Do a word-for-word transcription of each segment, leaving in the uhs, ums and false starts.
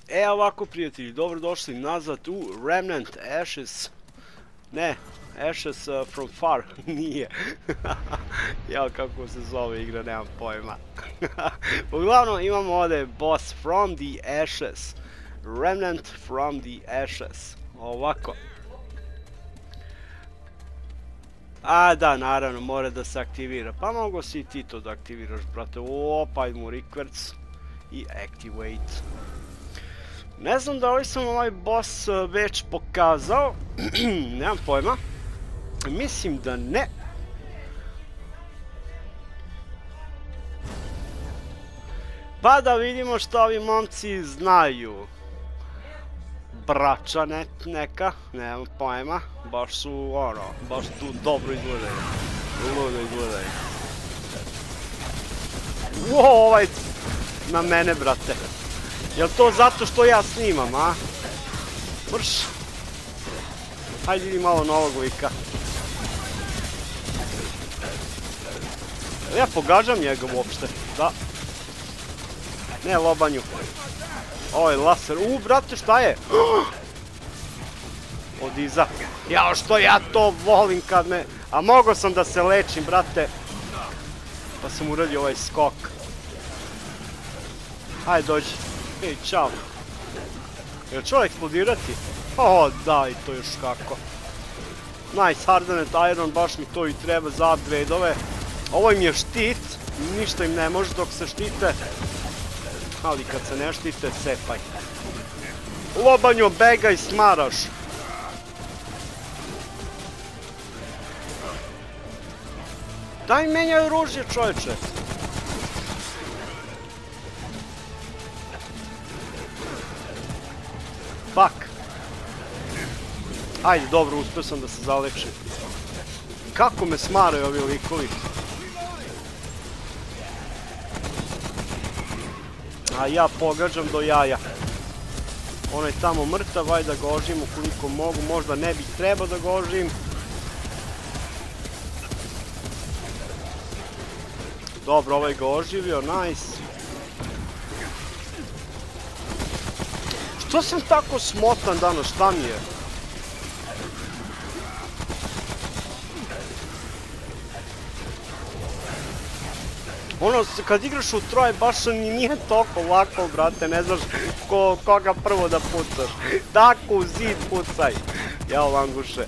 E ovako prijatelji, dobrodošli nazad u Remnant Ashes. Ne, Ashes uh, from Far, nije. Jao kako se zove igra, nemam pojma. Uglavnom imamo ovdje boss from the Ashes. Remnant from the Ashes. Ovako. A da, naravno, mora da se aktivira. Pa mogo si i ti to da aktiviraš, brate. Opa, idemo requirts i activate. Ne znam da li sam ovaj boss već pokazao, nemam pojma, mislim da ne. Pa da vidimo što ovi momci znaju. Braća neka, nemam pojma, baš su ono, baš tu dobro izgledaju, ludo izgledaju. Wow, ovaj na mene, brate. Jel to zato što ja snimam, a? Mrš. Hajde vidi malo novog lika. Ja pogađam njega uopšte, da. Ne lobanju. Ovo je laser, u brate šta je? Od iza. Jao što ja to volim kad me... A mogao sam da se lečim, brate. Pa sam uradio ovaj skok. Hajde dođi. Ej, čao. Jel će ovo eksplodirati? O, da, i to još kako. Nice, Hardened Iron, baš mi to i treba za upgrade-ove. Ovo im je štit, ništa im ne može dok se štite. Ali kad se ne štite, cepaj. Lobanjo, begaj, smaraš. Daj menjaj oružje, čovječe. Fuck. Ajde, dobro, uspio sam da se zalečim. Kako me smaraju ovi likovi. A ja pogađam do jaja. On je tamo mrtav, ajde da ga ožim ukoliko mogu, možda ne bih trebao da ga ožim. Dobro, ovaj ga oživio, nice. Što sam tako smotan danas, šta mi je? Ono, kad igraš u troje, baš nije toliko lako, brate, ne znaš koga prvo da pucaš. Tako u zid pucaj. Jao, languše.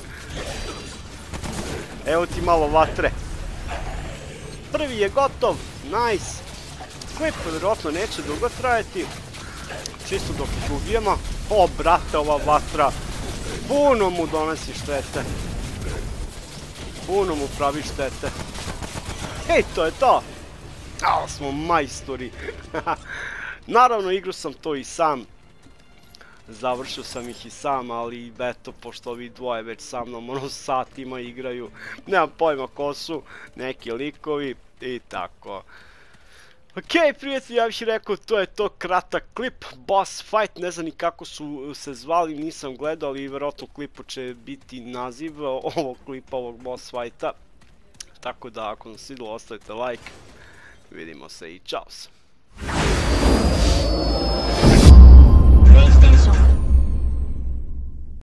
Evo ti malo vatre. Prvi je gotov, nice. Klip vjerojatno neće dugo trajati. Čisto dok ih ubijemo. O, brate, ova vatra. Puno mu donosi štete. Puno mu pravi štete. Hej, to je to. Ali smo majstori. Naravno, igru sam to i sam. Završio sam ih i sam, ali eto, pošto ovi dvoje već sa mnom ono satima igraju. Nemam pojma ko su, neki likovi i tako. Ok, prijatelji, ja bih rekao, to je to kratak klip, boss fight, ne znam ni kako su se zvali, nisam gledao, ali vjerojatno u klipu će biti naziv ovog klipa, ovog boss fighta. Tako da, ako vam se svidjelo, ostavite like, vidimo se i čao se.